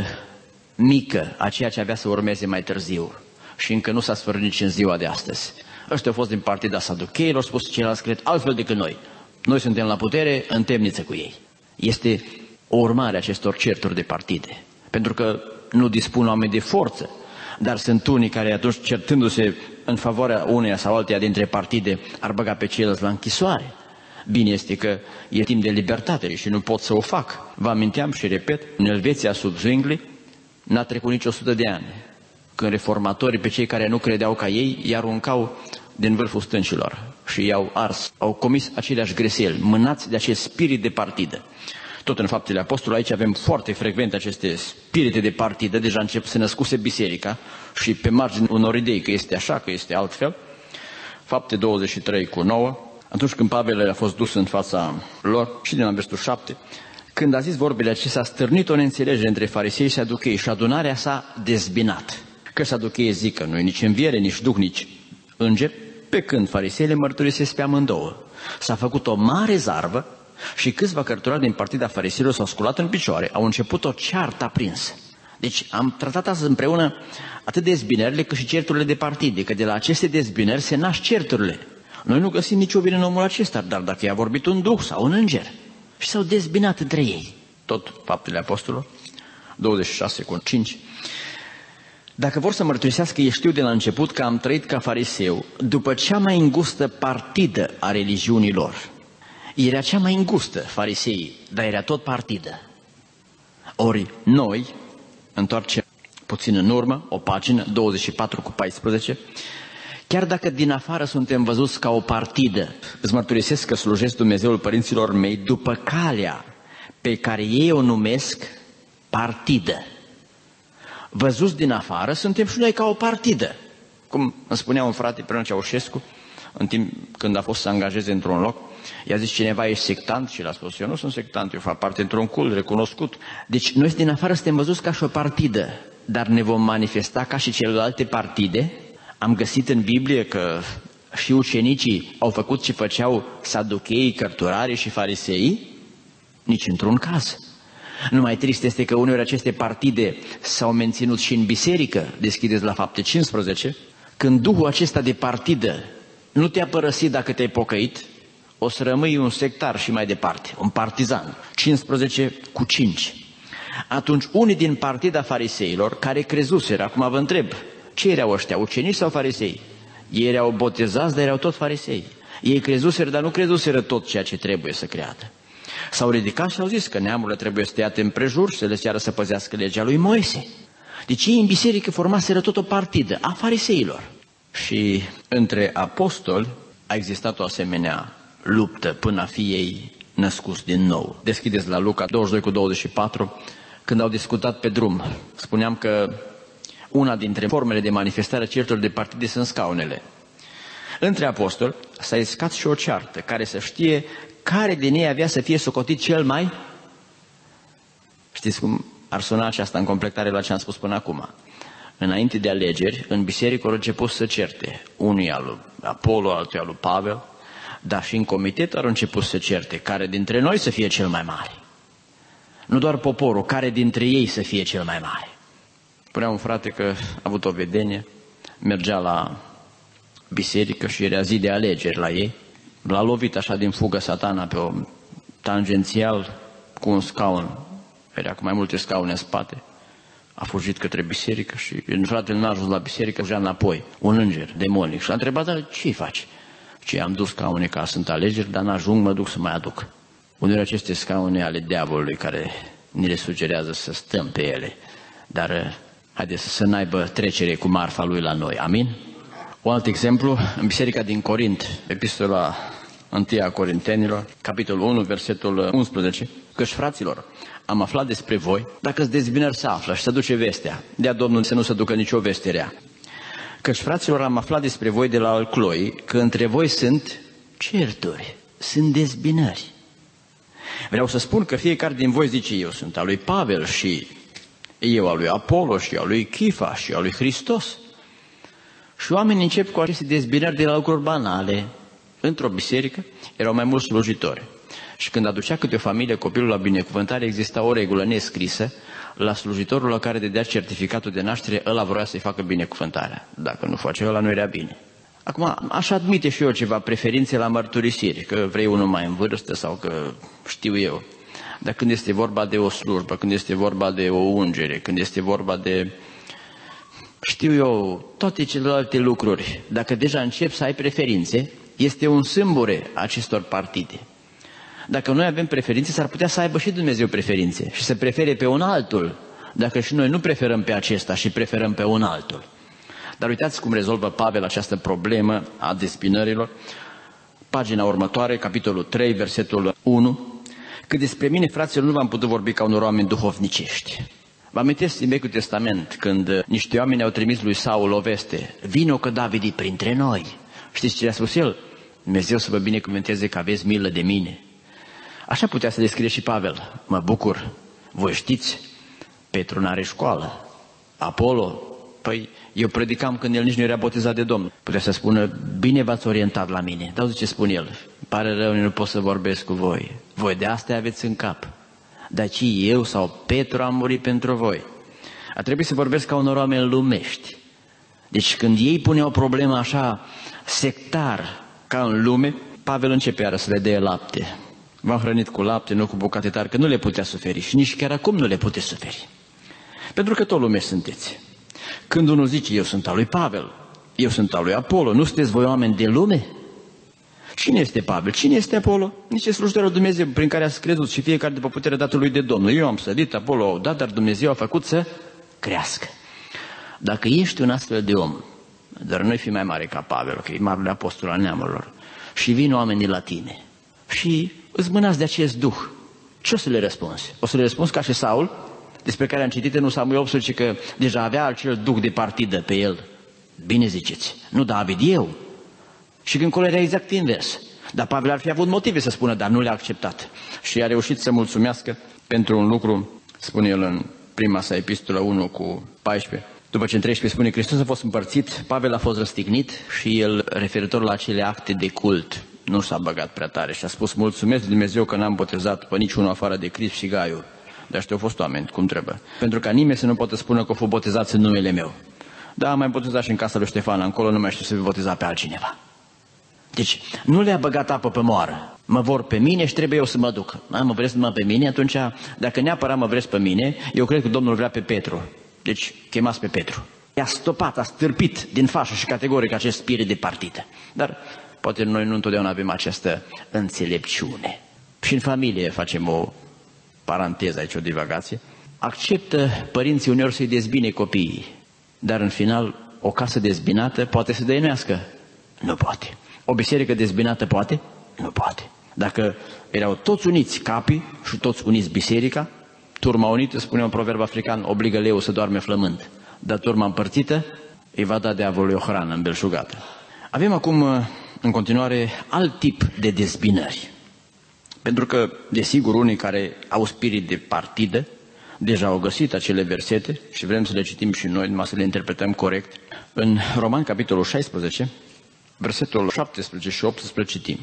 [SPEAKER 2] mică a ceea ce avea să urmeze mai târziu și încă nu s-a sfârșit nici în ziua de astăzi. Ăștia au fost din partida saducheilor, spus ceilalți cred altfel decât noi. Noi suntem la putere, în temniță cu ei. Este o urmare a acestor certuri de partide, pentru că nu dispun oameni de forță, dar sunt unii care atunci, certându-se în favoarea uneia sau alteia dintre partide, ar băga pe ceilalți la închisoare. Bine este că e timp de libertate și nu pot să o fac. Vă aminteam și repet, în Elveția sub Zwingli n-a trecut nici o sută de ani, când reformatorii pe cei care nu credeau ca ei i aruncau din vârful stâncilor și i-au ars. Au comis aceleași greșeli, mânați de acest spirit de partidă. Tot în Faptele Apostolului aici avem foarte frecvent aceste spirite de partidă, deja încep să născuse biserica și pe marginea unor idei că este așa, că este altfel. Fapte douăzeci și trei cu nouă, atunci când Pavel a fost dus în fața lor, și din versetul șapte, când a zis vorbele acestea, a stârnit o neînțelegere între farisei și saduchei și adunarea s-a dezbinat. Că saducheii zic că nu e nici înviere, nici duh, nici înger, pe când fariseile mărturisesc pe amândouă. S-a făcut o mare zarvă și câțiva cărturari din partida fariseilor s-au sculat în picioare, au început o ceartă aprinsă. Deci am tratat astăzi împreună atât dezbinările cât și certurile de partide, că de la aceste dezbinări se nasc certurile. Noi nu găsim nicio vină în omul acesta, dar dacă i-a vorbit un duh sau un înger, și s-au dezbinat între ei. Tot Faptele Apostolilor, douăzeci și șase cu cinci. Dacă vor să mărturisească, ei știu de la început că am trăit ca fariseu după cea mai îngustă partidă a religiunii lor. Era cea mai îngustă, fariseii, dar era tot partidă. Ori noi, întoarcem puțin în urmă, o pagină, douăzeci și patru cu paisprezece, chiar dacă din afară suntem văzuți ca o partidă, îți mărturisesc că slujesc Dumnezeul părinților mei după calea pe care ei o numesc partidă. Văzuți din afară, suntem și noi ca o partidă. Cum îmi spunea un frate pe Ceaușescu, în timp când a fost să angajeze într-un loc, i-a zis cineva, ești sectant? Și l-a spus, eu nu sunt sectant, eu fac parte într-un cult recunoscut. Deci noi din afară suntem văzuți ca și o partidă, dar ne vom manifesta ca și celelalte partide. Am găsit în Biblie că și ucenicii au făcut ce făceau saducheii, cărturarii și fariseii? Nici într-un caz. Numai trist este că uneori aceste partide s-au menținut și în biserică, deschideți la Fapte cincisprezece, când duhul acesta de partidă nu te-a părăsit dacă te-ai pocăit, o să rămâi un sectar și mai departe, un partizan, cincisprezece cu cinci. Atunci unii din partida fariseilor care crezuseră, acum vă întreb, ce erau ăștia, ucenici sau farisei? Ei erau botezați, dar erau tot farisei. Ei crezuseră, dar nu crezuseră tot ceea ce trebuie să creadă. S-au ridicat și au zis că neamurile trebuie să tăiate împrejur și să le ceară să păzească legea lui Moise. Deci ei în biserică formaseră tot o partidă a fariseilor. Și între apostoli a existat o asemenea luptă până a fi ei născuți din nou. Deschideți la Luca douăzeci și doi cu douăzeci și patru, când au discutat pe drum. Spuneam că una dintre formele de manifestare a certurilor de partide sunt scaunele. Între apostoli s-a iscat și o ceartă care să știe care din ei avea să fie socotit cel mai... Știți cum ar suna aceasta în completare la ce am spus până acum? Înainte de alegeri, în biserică au început să certe. Unii al lui Apollo, altul al lui Pavel, dar și în comitet au început să certe care dintre noi să fie cel mai mare. Nu doar poporul, care dintre ei să fie cel mai mare. Spunea un frate că a avut o vedenie, mergea la biserică și era zi de alegeri la ei. L-a lovit așa din fugă Satana pe o tangențial cu un scaun, era cu mai multe scaune în spate. A fugit către biserică și fratele n-a ajuns la biserică, fugea înapoi, un înger demonic. Și l-a întrebat, dar ce faci? Ce am dus scaune ca sunt alegeri, dar n-ajung, mă duc să mai aduc. Uneori aceste scaune ale diavolului care ni le sugerează să stăm pe ele, dar haideți să n-aibă trecere cu marfa lui la noi. Amin? Un alt exemplu, în biserica din Corint, epistola întâia Corintenilor, capitolul unu, versetul unsprezece, căci fraților, am aflat despre voi, dacă-ți dezbinări să află și să duce vestea, dea Domnul să nu se ducă nicio veste rea. Căci fraților, am aflat despre voi de la Alcloi, că între voi sunt certuri, sunt dezbinări. Vreau să spun că fiecare din voi zice, eu sunt al lui Pavel și eu al lui Apollo și al lui Chifa și al lui Hristos. Și oamenii încep cu aceste dezbinări de la lucruri banale. Într-o biserică erau mai mulți slujitori. Și când aducea câte o familie copilul la binecuvântare, exista o regulă nescrisă. La slujitorul la care dădea certificatul de naștere, ăla vroia să-i facă binecuvântarea. Dacă nu face ăla, nu era bine. Acum, aș admite și eu ceva preferințe la mărturisiri, că vrei unul mai în vârstă sau că știu eu. Dar când este vorba de o slujbă, când este vorba de o ungere, când este vorba de... știu eu, toate celelalte lucruri, dacă deja încep să ai preferințe, este un sâmbure acestor partide. Dacă noi avem preferințe, s-ar putea să aibă și Dumnezeu preferințe și să prefere pe un altul, dacă și noi nu preferăm pe acesta și preferăm pe un altul. Dar uitați cum rezolvă Pavel această problemă a despinărilor. Pagina următoare, capitolul trei, versetul unu. Că despre mine, fraților, nu v-am putut vorbi ca unor oameni duhovnicești. Vă amintesc din Vechiul Testament, când niște oameni au trimis lui Saul o veste, vino că David e printre noi. Știți ce a spus el? Dumnezeu să vă binecuvânteze că aveți milă de mine. Așa putea să descrie și Pavel. Mă bucur, voi știți, Petru n-are școală, Apollo, păi eu predicam când el nici nu era botezat de Domnul. Putea să spună, bine v-ați orientat la mine, dar ce spune el, pare rău, nu pot să vorbesc cu voi, voi de astea aveți în cap, dar ci eu sau Petru am murit pentru voi. A trebuit să vorbesc ca unor oameni lumești. Deci când ei puneau o problemă așa sectar ca în lume, Pavel începe iară să le dea lapte. V-am hrănit cu lapte, nu cu bucate tari, că nu le putea suferi și nici chiar acum nu le puteți suferi. Pentru că tot lume sunteți. Când unul zice, eu sunt al lui Pavel, eu sunt al lui Apollo, nu sunteți voi oameni de lume? Cine este Pavel? Cine este Apollo? Nici slujitorul lui Dumnezeu prin care ați crezut și fiecare după puterea dată lui de Domnul. Eu am sădit, Apollo au dat, dar Dumnezeu a făcut să crească. Dacă ești un astfel de om, dar nu-i fi mai mare ca Pavel, că e marele apostol al neamurilor, și vin oamenii la tine și îți mânați de acest duh, ce o să le răspunzi? O să le răspunzi ca și Saul, despre care am citit în Samuel optsprezece că deja avea acel duh de partidă pe el.
[SPEAKER 3] Bine ziceți, nu David, eu. Și când acolo era exact invers. Dar Pavel ar fi avut motive să spună, dar nu le-a acceptat. Și a reușit să mulțumească pentru un lucru, spune el în prima sa epistolă unu cu paisprezece. După ce în treisprezece spune, Hristos a fost împărțit, Pavel a fost răstignit și el, referitor la acele acte de cult, nu s-a băgat prea tare și a spus, mulțumesc Dumnezeu că n-am botezat pe niciunul afară de Crisp și Gaiu. Dar ăștia au fost oameni, cum trebuie. Pentru ca nimeni să nu poată spune că au fost botezați în numele meu. Da, am mai botezat și în casa lui Ștefan, încolo nu mai știu să boteza pe altcineva. Deci, nu le-a băgat apă pe moară. Mă vor pe mine și trebuie eu să mă duc. A, mă vreți numai pe mine? Atunci, dacă neapărat mă vreți pe mine, eu cred că Domnul vrea pe Petru. Deci, chemați pe Petru. I-a stopat, a stârpit din fașă și categoric acest spirit de partidă. Dar poate noi nu întotdeauna avem această înțelepciune. Și în familie facem o paranteză aici, o divagație. Acceptă părinții uneori să-i dezbine copiii, dar în final o casă dezbinată poate să dăinuiască? Nu poate. O biserică dezbinată poate? Nu poate. Dacă erau toți uniți capii și toți uniți biserica, turma unită, spune un proverb african, obligă leul să doarme flămând. Dar turma împărțită îi va da diavolului o hrană îmbelșugată. Avem acum în continuare alt tip de dezbinări. Pentru că, desigur, unii care au spirit de partidă deja au găsit acele versete și vrem să le citim și noi, numai să le interpretăm corect. În Roman, capitolul șaisprezece, versetul șaptesprezece și optsprezece citim.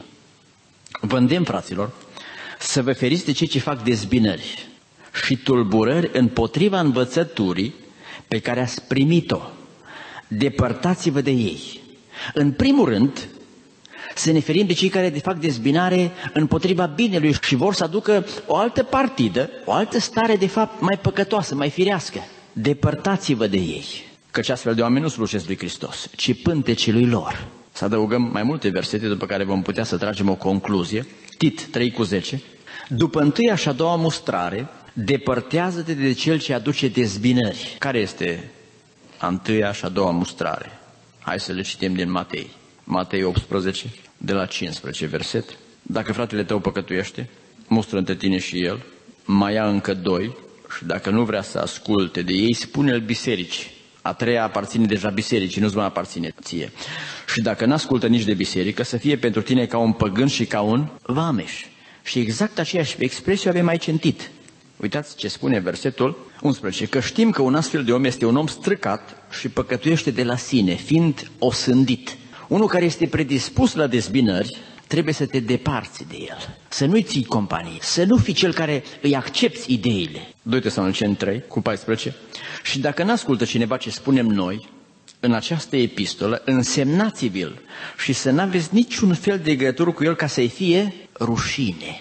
[SPEAKER 3] Vă îndemn, fraților, să vă feriți de cei ce fac dezbinări și tulburări împotriva învățăturii pe care ați primit-o. Depărtați-vă de ei. În primul rând, să ne ferim de cei care fac dezbinare împotriva binelui și vor să aducă o altă partidă, o altă stare de fapt mai păcătoasă, mai firească. Depărtați-vă de ei, căci astfel de oameni nu slujesc lui Hristos, ci pântecii lor. Să adăugăm mai multe versete după care vom putea să tragem o concluzie. Tit trei cu zece. După întâia și a doua mustrare, depărtează-te de cel ce aduce dezbinări. Care este a întâia și a doua mustrare? Hai să le citim din Matei. Matei optsprezece, de la cincisprezece verset. Dacă fratele tău păcătuiește, mustră între tine și el, mai ia încă doi și dacă nu vrea să asculte de ei, spune-l biserici. A treia aparține deja bisericii, nu-ți mai aparține ție. Și dacă n-ascultă nici de biserică, să fie pentru tine ca un păgân și ca un vameș. Și exact aceeași expresie avem aici în Tit. Uitați ce spune versetul unsprezece, că știm că un astfel de om este un om străcat și păcătuiește de la sine, fiind osândit. Unul care este predispus la dezbinări, trebuie să te deparți de el, să nu-i ții companie, să nu fii cel care îi accepți ideile. doi Tesaloniceni trei, cu paisprezece. Și dacă n-ascultă cineva ce spunem noi, în această epistolă, însemnați-vi-l și să n-aveți niciun fel de legătură cu el ca să-i fie rușine.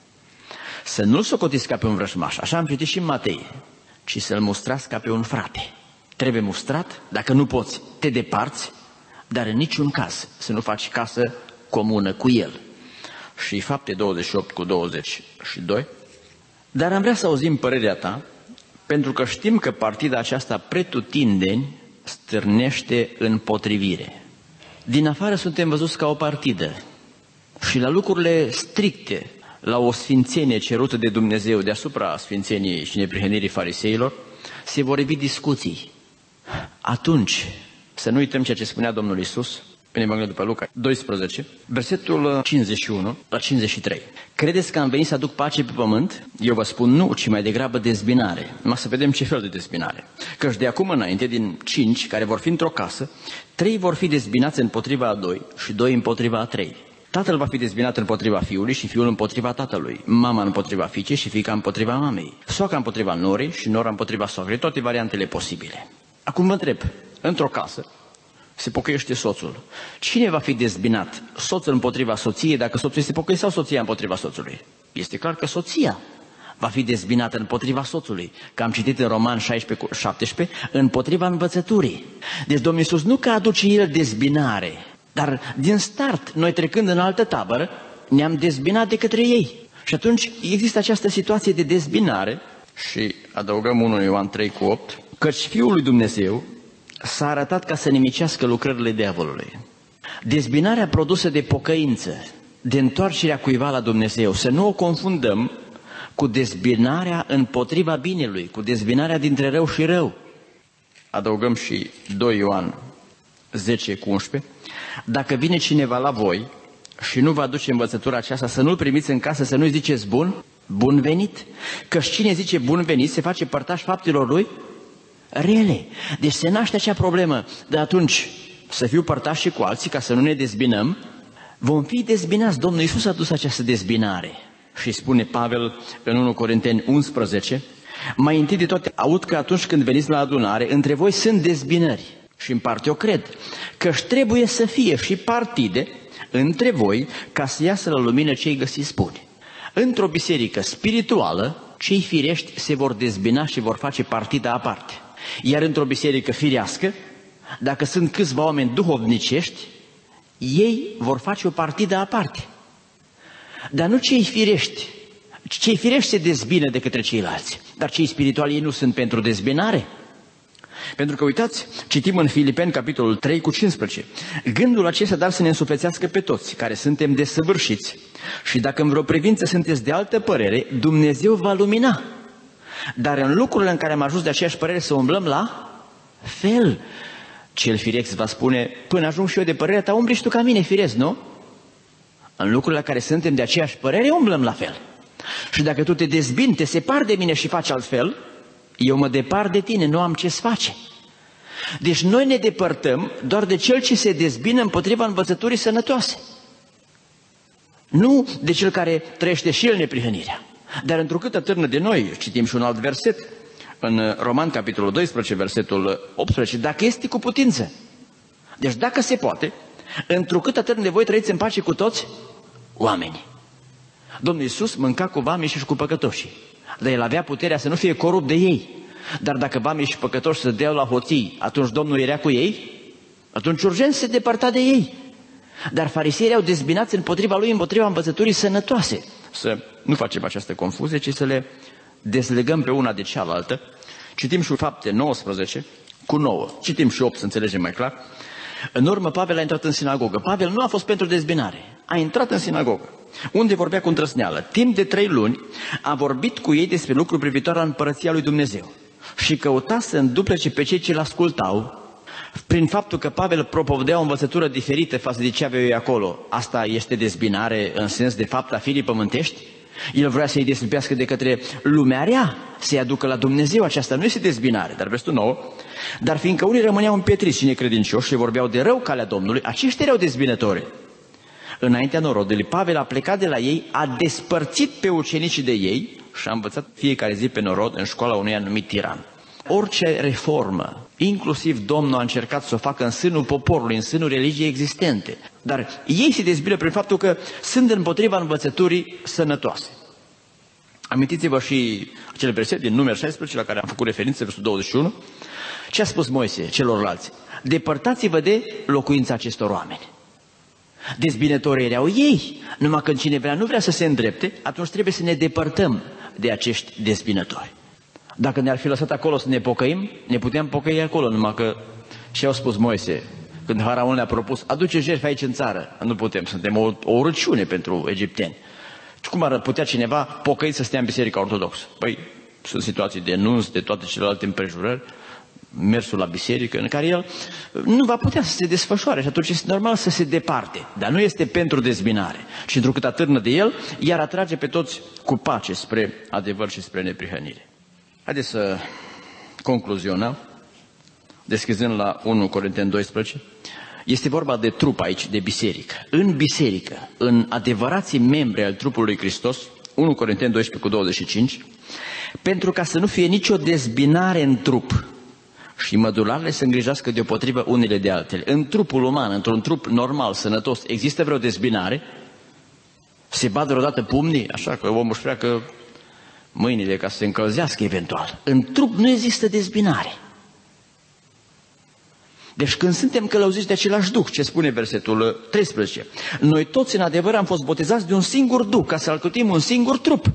[SPEAKER 3] Să nu-l socotiți ca pe un vrăjmaș, așa am citit și în Matei, ci să-l mustrați ca pe un frate. Trebuie mustrat, dacă nu poți, te deparți, dar în niciun caz să nu faci casă comună cu el. Și Fapte douăzeci și opt cu douăzeci și doi. Dar am vrea să auzim părerea ta, pentru că știm că partida aceasta pretutindeni stârnește împotrivire. Din afară suntem văzuți ca o partidă și la lucrurile stricte, la o sfințenie cerută de Dumnezeu deasupra sfințeniei și neprihănirii fariseilor, se vor evi discuții. Atunci, să nu uităm ceea ce spunea Domnul Iisus în Evanghelia după Luca doisprezece, versetul cincizeci și unu la cincizeci și trei. Credeți că am venit să aduc pace pe pământ? Eu vă spun nu, ci mai degrabă dezbinare. Numai să vedem ce fel de dezbinare. Căci de acum înainte, din cinci care vor fi într-o casă, trei vor fi dezbinați împotriva a doi și doi împotriva a trei. Tatăl va fi dezbinat împotriva fiului și fiul împotriva tatălui, mama împotriva fiicei și fiica împotriva mamei, soacra împotriva norii și nora împotriva soacrei, toate variantele posibile. Acum vă întreb, într-o casă se pocăiește soțul. Cine va fi dezbinat? Soțul împotriva soției, dacă soțul este pocăit, sau soția împotriva soțului? Este clar că soția va fi dezbinată împotriva soțului, că am citit în Roman șaisprezece cu șaptesprezece, împotriva învățăturii. Deci Domnul Iisus nu că aduce el dezbinare, dar din start, noi trecând în altă tabără, ne-am dezbinat de către ei. Și atunci există această situație de dezbinare. Și adăugăm unu Ioan trei cu opt, căci Fiul lui Dumnezeu s-a arătat ca să nimicească lucrările diavolului. Dezbinarea produsă de pocăință, de întoarcerea cuiva la Dumnezeu, să nu o confundăm cu dezbinarea împotriva binelui, cu dezbinarea dintre rău și rău. Adăugăm și doi Ioan zece cu unsprezece, dacă vine cineva la voi și nu vă aduce învățătura aceasta, să nu-l primiți în casă, să nu-i ziceți bun, bun venit, că cine zice bun venit se face părtaș faptelor lui rele. Deci se naște acea problemă, de atunci să fiu părtaș și cu alții ca să nu ne dezbinăm, vom fi dezbinați. Domnul Iisus a dus această dezbinare și spune Pavel în unu Corinteni unsprezece, mai întâi de toate aud că atunci când veniți la adunare, între voi sunt dezbinări. Și în parte eu cred că trebuie să fie și partide între voi ca să iasă la lumină ce-i găsiți buni. Într-o biserică spirituală, cei firești se vor dezbina și vor face partida aparte. Iar într-o biserică firească, dacă sunt câțiva oameni duhovnicești, ei vor face o partidă aparte. Dar nu cei firești. Cei firești se dezbină de către ceilalți, dar cei spirituali ei nu sunt pentru dezbinare. Pentru că, uitați, citim în Filipeni, capitolul trei cu cincisprezece. Gândul acesta dar să ne însuflețească pe toți, care suntem desăvârșiți, și dacă în vreo privință sunteți de altă părere, Dumnezeu va lumina. Dar în lucrurile în care am ajuns de aceeași părere să umblăm la fel. Cel firesc va spune, până ajung și eu de părerea ta, umbli și tu ca mine, firesc, nu? În lucrurile la care suntem de aceeași părere, umblăm la fel. Și dacă tu te dezbini, te separi de mine și faci altfel, eu mă depart de tine, nu am ce-ți face. Deci noi ne depărtăm doar de cel ce se dezbină împotriva învățăturii sănătoase. Nu de cel care trăiește și el neprihănirea. Dar întrucât atârnă de noi, citim și un alt verset, în Roman, capitolul doisprezece, versetul optsprezece, dacă este cu putință. Deci dacă se poate, întrucât atârnă de voi, trăiți în pace cu toți oamenii. Domnul Iisus mânca cu vamii și cu păcătoșii, dar el avea puterea să nu fie corupt de ei. Dar dacă vamii și păcătoși se deau la hoții, atunci Domnul era cu ei, atunci urgent se depărta de ei. Dar fariseii au dezbinați împotriva lui, împotriva învățăturii sănătoase. Să nu facem această confuzie, ci să le dezlegăm pe una de cealaltă. Citim și Fapte nouăsprezece cu nouă, citim și opt să înțelegem mai clar. În urmă Pavel a intrat în sinagogă. Pavel nu a fost pentru dezbinare, a intrat în sinagogă, unde vorbea cu îndrăzneală. Timp de trei luni a vorbit cu ei despre lucruri privitoare la împărăția lui Dumnezeu și căuta să înduplece pe cei ce l-ascultau. Prin faptul că Pavel propovădea o învățătură diferită față de ce aveau ei acolo, asta este dezbinare în sens de fapt a firii pământești? El vrea să-i deslipească de către lumea rea, să-i aducă la Dumnezeu. Aceasta nu este dezbinare, dar versetul nouă. Dar fiindcă unii rămâneau împietriți și necredincioși și vorbeau de rău calea Domnului, aceștia erau dezbinători. Înaintea norodului, Pavel a plecat de la ei, a despărțit pe ucenicii de ei și a învățat fiecare zi pe norod în școala unui anumit tiran. Orice reformă, inclusiv Domnul a încercat să o facă în sânul poporului, în sânul religiei existente, dar ei se dezbină prin faptul că sunt împotriva învățăturii sănătoase. Amintiți-vă și acele versete din Numeri șaisprezece la care am făcut referință, versetul douăzeci și unu. Ce a spus Moise celorlalți? Depărtați-vă de locuința acestor oameni. Dezbinătorii erau ei, numai când cineva nu vrea să se îndrepte, atunci trebuie să ne depărtăm de acești dezbinători. Dacă ne-ar fi lăsat acolo să ne pocăim, ne puteam pocăi acolo, numai că ce au spus Moise când Faraon le-a propus, aduce jertfe aici în țară, nu putem, suntem o, o urăciune pentru egipteni. Și cum ar putea cineva pocăi să stea în biserica ortodoxă? Păi sunt situații de nunți, de toate celelalte împrejurări, mersul la biserică, în care el nu va putea să se desfășoare și atunci este normal să se departe. Dar nu este pentru dezbinare, ci întrucât atârnă de el, iar atrage pe toți cu pace spre adevăr și spre neprihănire. Haideți să concluzionăm, deschizând la unu Corinteni doisprezece. Este vorba de trup aici, de biserică. În biserică, în adevărații membri al trupului lui Hristos, unu Corinteni doisprezece cu douăzeci și cinci, pentru ca să nu fie nicio dezbinare în trup și mădularele să îngrijească deopotrivă unele de altele. În trupul uman, într-un trup normal, sănătos, există vreo dezbinare? Se bat vreodată pumnii, așa că omul își freacă mâinile ca să se încălzească eventual. În trup nu există dezbinare. Deci când suntem călăuziți de același Duh, ce spune versetul treisprezece, noi toți în adevăr am fost botezați de un singur Duh, ca să alcătuim un singur trup.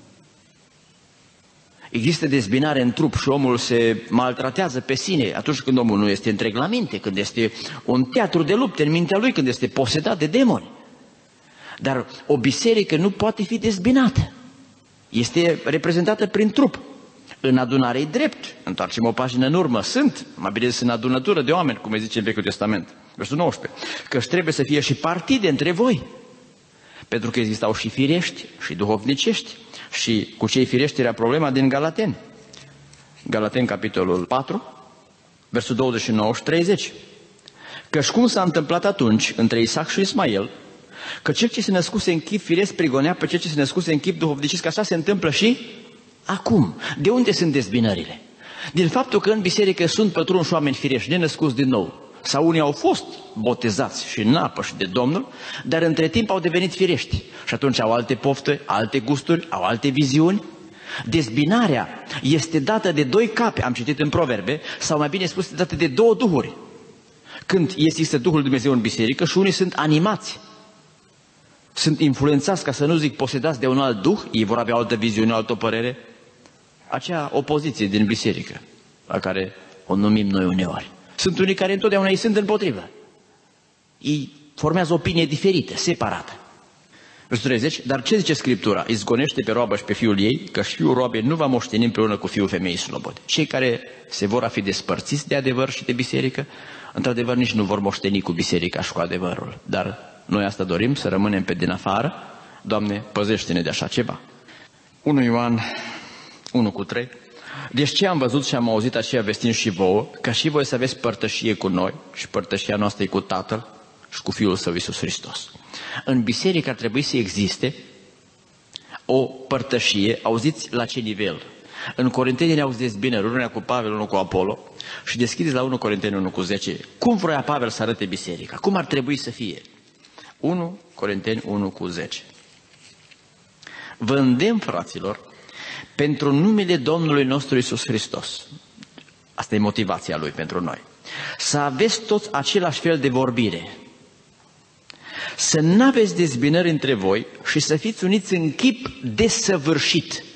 [SPEAKER 3] Există dezbinare în trup și omul se maltratează pe sine atunci când omul nu este întreg la minte, când este un teatru de lupte în mintea lui, când este posedat de demoni. Dar o biserică nu poate fi dezbinată. Este reprezentată prin trup. În adunare e drept. Întoarcem o pagină în urmă. Sunt, mai bine sunt adunătură de oameni, cum îi zice în Vechiul Testament. Versul nouăsprezece. Căci trebuie să fie și partide între voi. Pentru că existau și firești și duhovnicești. Și cu cei firești era problema din Galateni. Galateni, capitolul patru, versul douăzeci și nouă și treizeci. Căci cum s-a întâmplat atunci între Isaac și Ismael, că cel ce se născuse în chip firesc prigonea pe cel ce se născuse în chip duhovnicesc, așa se întâmplă și acum. De unde sunt dezbinările? Din faptul că în biserică sunt pătrunși oameni firești, nenăscuți din nou. Sau unii au fost botezați și în apă și de Domnul, dar între timp au devenit firești. Și atunci au alte pofte, alte gusturi, au alte viziuni. Dezbinarea este dată de doi capi, am citit în Proverbe, sau mai bine spus, este dată de două duhuri. Când există Duhul Dumnezeu în biserică și unii sunt animați, sunt influențați, ca să nu zic posedați de un alt duh, ei vor avea o altă viziune, o altă părere, acea opoziție din biserică, la care o numim noi uneori. Sunt unii care întotdeauna îi sunt împotrivă. Ei formează o opinie diferită, separată. Versul treizeci, dar ce zice Scriptura? Izgonește pe roabă și pe fiul ei, că și fiul roabei nu va moșteni împreună cu fiul femeii slobode. Cei care se vor a fi despărțiți de adevăr și de biserică, într-adevăr nici nu vor moșteni cu biserica și cu adevărul. Dar noi asta dorim, să rămânem pe din afară. Doamne, păzește-ne de așa ceva. unu Ioan unu cu trei. Deci ce am văzut și am auzit aceea vestind și vouă, ca și voi să aveți părtășie cu noi și părtășia noastră e cu Tatăl și cu Fiul Său Iisus Hristos. În biserică ar trebui să existe o părtășie, auziți la ce nivel? În Corinteni ne-auzi dezbinări, unul cu Pavel, unul cu Apollo, și deschideți la unu Corinteni unu cu zece. Cum vrea Pavel să arate biserica? Cum ar trebui să fie? unu Corinteni unu cu zece. Vă îndemn, fraților, pentru numele Domnului nostru Iisus Hristos. Asta e motivația lui pentru noi. Să aveți toți același fel de vorbire. Să nu aveți dezbinări între voi și să fiți uniți în chip desăvârșit.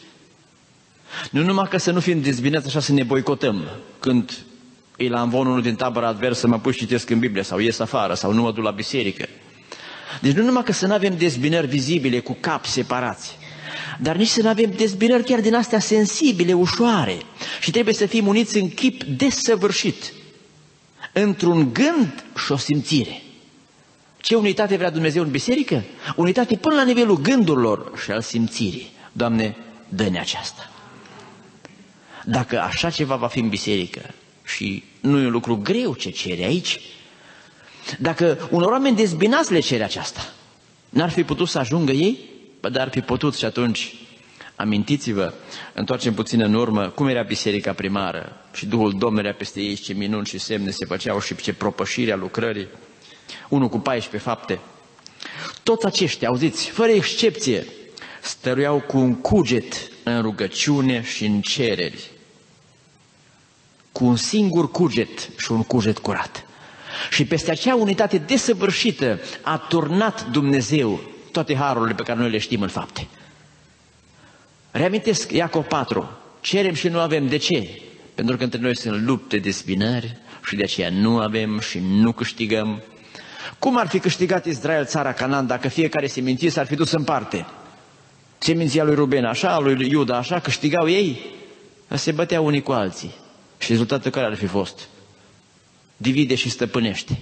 [SPEAKER 3] Nu numai că să nu fim dezbinați așa să ne boicotăm. Când îi la învon unul din tabăra adversă, mă pui și citesc în Biblie sau ies afară sau nu mă duc la biserică. Deci nu numai că să nu avem dezbinări vizibile cu capi separați, dar nici să nu avem dezbinări chiar din astea sensibile, ușoare. Și trebuie să fim uniți în chip desăvârșit, într-un gând și o simțire. Ce unitate vrea Dumnezeu în biserică? Unitate până la nivelul gândurilor și al simțirii. Doamne, dă-ne aceasta. Dacă așa ceva va fi în biserică, și nu e un lucru greu ce cere aici, dacă unor oameni dezbinați le cere aceasta, n-ar fi putut să ajungă ei? Bă, dar ar fi putut. Și atunci, amintiți-vă, întoarcem puțin în urmă, cum era biserica primară și Duhul Domnului era peste ei, ce minuni și semne se făceau și ce propășire a lucrării. unu cu paisprezece fapte. Toți aceștia, auziți, fără excepție, stăruiau cu un cuget în rugăciune și în cereri. Cu un singur cuget și un cuget curat. Și peste acea unitate desăvârșită a turnat Dumnezeu toate harurile pe care noi le știm în fapte. Reamintesc Iacov patru. Cerem și nu avem. De ce? Pentru că între noi sunt lupte, dezbinări și de aceea nu avem și nu câștigăm. Cum ar fi câștigat Israel țara Canaan dacă fiecare seminție s-ar fi dus în parte? Seminția lui Ruben așa, a lui Iuda așa, câștigau ei? Se băteau unii cu alții. Și rezultatul care ar fi fost? Divide și stăpânește.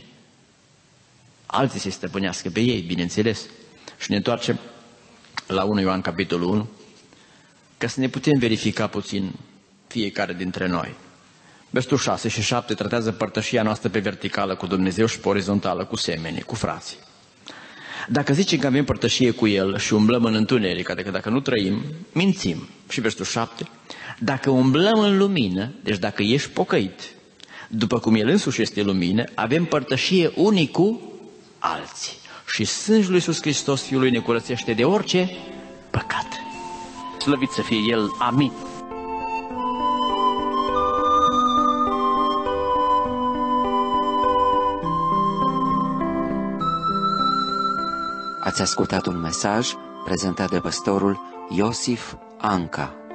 [SPEAKER 3] Alții se stăpânească pe ei, bineînțeles. Și ne întoarcem la unu Ioan capitolul unu, ca să ne putem verifica puțin fiecare dintre noi. Versul șase și șapte tratează părtășia noastră pe verticală cu Dumnezeu și pe orizontală cu semenii, cu frații. Dacă zicem că avem părtășie cu El și umblăm în întuneric, adică dacă nu trăim, mințim. Și versul șapte, dacă umblăm în lumină, deci dacă ești pocăit, după cum El însuși este lumină, avem părtășie unii cu alții. Și sângele lui Iisus Hristos, Fiul lui, ne curățește de orice păcat. Slăvit să fie El. Amin.
[SPEAKER 1] Ați ascultat un mesaj prezentat de pastorul Iosif Anca.